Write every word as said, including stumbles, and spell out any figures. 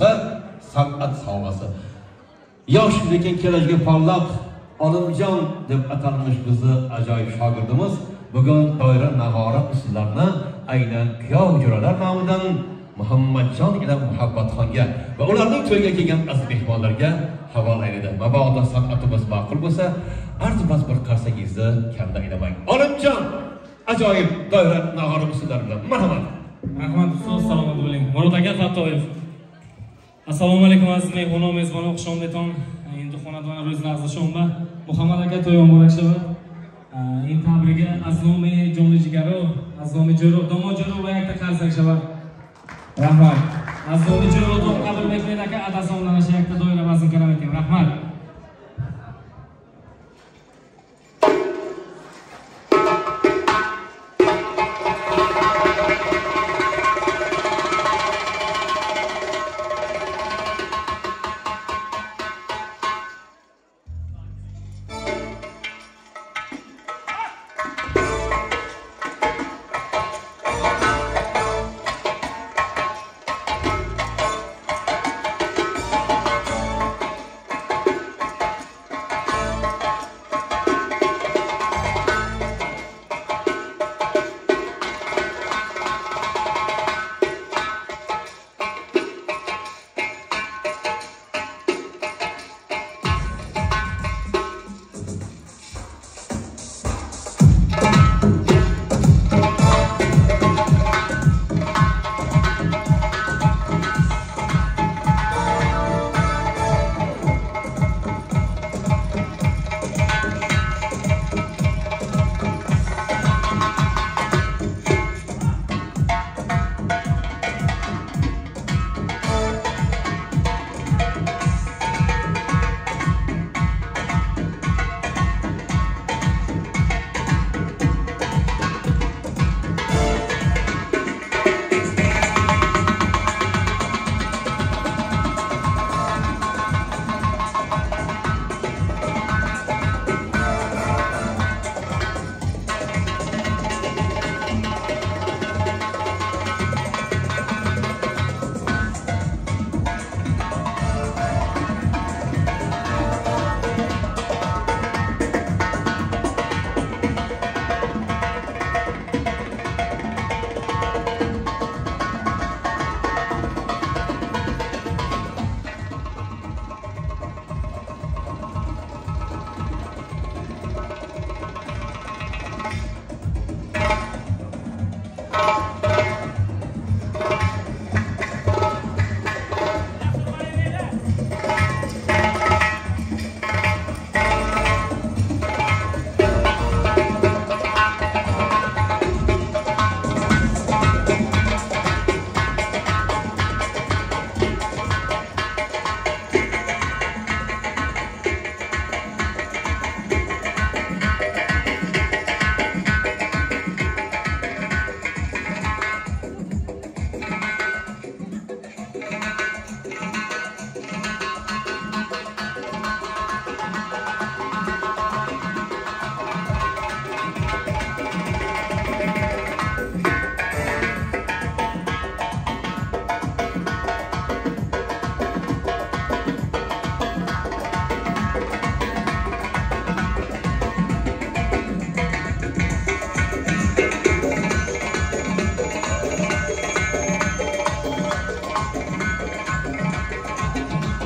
bo'lsa, san'at sovg'asi. Yosh lekin kelajagi porloq Olimjon deb atalmish bizni ajoyib shogirdimiz bugun doira nag'ora usullarini aynan kuyov jo'ralar nomidan Muhammadjon ila Muhabbatxonga va ularning to'yga kelgan aziz mehmonlarga havola etdi. Mabodo san'atimiz ma'qul bo'lsa, arzimas bir qarsangizni kanda aylamang. Olimjon ajoyib doira nag'ora usullari bilan marhamat. Rahmat ustoz, salomat bo'ling. Murod aka Fattoyev. Assalomu alaykum aziz mehmonlar, mezbonlar, xush omadinglar. Endi xonadonlar o'z nag'zashomba Muhammad aka to'y muborakshaba. Endi tabriga aznomi joni jigaro, aznomi joro, domo joro va yakta qarzakshaba. Rahmat. Aznomi joro